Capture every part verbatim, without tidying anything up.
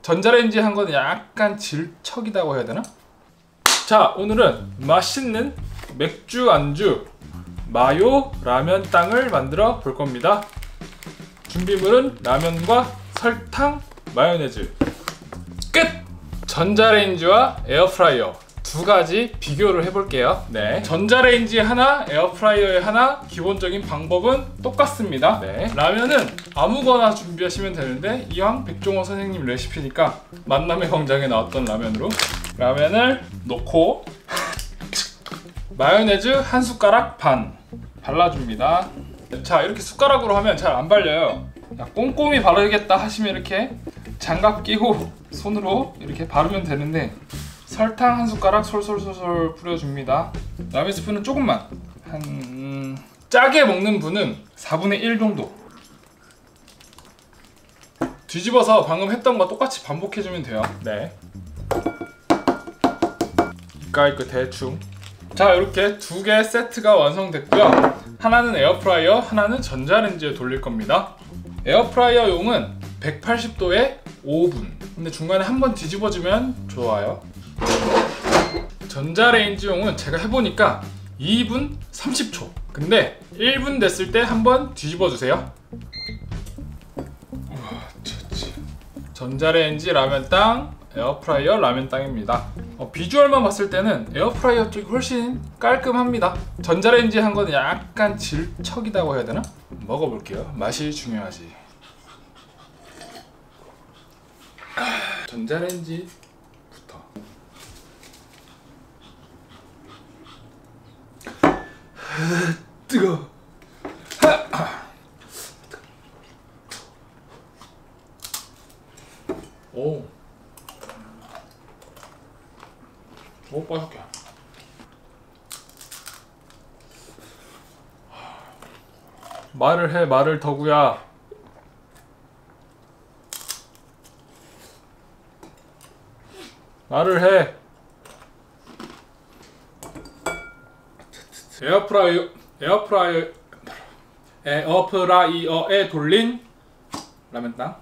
전자레인지에 한 거는 약간 질척이라고 해야 되나? 자, 오늘은 맛있는 맥주 안주 마요 라면 땅을 만들어 볼 겁니다. 준비물은 라면과 설탕, 마요네즈. 끝! 전자레인지와 에어프라이어 두 가지 비교를 해볼게요. 네, 전자레인지 하나, 에어프라이어에 하나. 기본적인 방법은 똑같습니다. 네, 라면은 아무거나 준비하시면 되는데 이왕 백종원 선생님 레시피니까 만남의 광장에 나왔던 라면으로 라면을 넣고 마요네즈 한 숟가락 반 발라줍니다. 자, 이렇게 숟가락으로 하면 잘 안 발려요. 꼼꼼히 바르겠다 하시면 이렇게 장갑 끼고 손으로 이렇게 바르면 되는데 설탕 한 숟가락 솔솔솔솔 뿌려줍니다. 라면 스프는 조금만, 한 음... 짜게 먹는 분은 사분의 일 정도. 뒤집어서 방금 했던 거 똑같이 반복해주면 돼요. 네, 이까이 그 대충. 자, 이렇게 두 개 세트가 완성됐고요. 하나는 에어프라이어, 하나는 전자레인지에 돌릴 겁니다. 에어프라이어용은 백팔십 도에 오 분. 근데 중간에 한번 뒤집어주면 좋아요. 전자레인지용은 제가 해보니까 이 분 삼십 초. 근데 일 분 됐을 때 한번 뒤집어주세요. 전자레인지 라면 땅, 에어프라이어 라면 땅입니다. 어, 비주얼만 봤을 때는 에어프라이어 쪽이 훨씬 깔끔합니다. 전자레인지 한 거는 약간 질척이라고 해야 되나? 먹어볼게요. 맛이 중요하지. 전자레인지부터. 뜨거. 오. 오, 빠졌게. 말을 해, 말을 더구야. 말을 해. 에어프라이어, 에어프라이어, 에어프라이어에 돌린 라면 땅.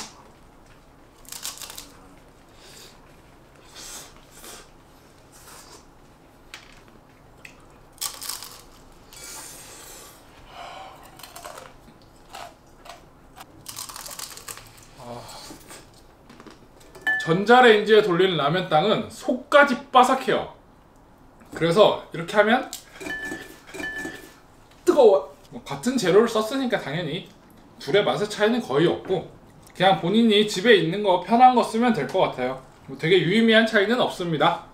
전자레인지에 돌리는 라면 땅은 속까지 바삭해요. 그래서 이렇게 하면 뜨거워. 같은 재료를 썼으니까 당연히 둘의 맛의 차이는 거의 없고 그냥 본인이 집에 있는 거 편한 거 쓰면 될 것 같아요. 뭐 되게 유의미한 차이는 없습니다.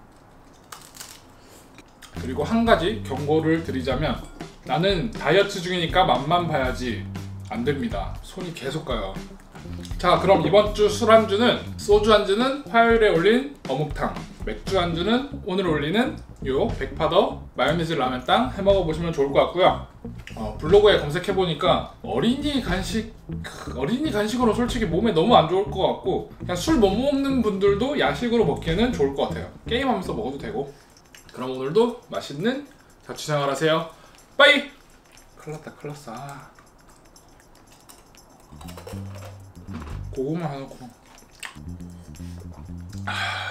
그리고 한 가지 경고를 드리자면, 나는 다이어트 중이니까 맛만 봐야지 안 됩니다. 손이 계속 가요. 자, 그럼 이번 주 술안주는, 소주 안주는 화요일에 올린 어묵탕, 맥주 안주는 오늘 올리는 요 백파더 마요네즈 라면 땅 해먹어 보시면 좋을 것 같고요. 어, 블로그에 검색해보니까 어린이 간식, 어린이 간식으로 솔직히 몸에 너무 안 좋을 것 같고 그냥 술 못 먹는 분들도 야식으로 먹기에는 좋을 것 같아요. 게임하면서 먹어도 되고. 그럼 오늘도 맛있는 자취생활 하세요. 빠이! 큰일났다 큰일났어. 아. 고구마 하나 넣고. 아.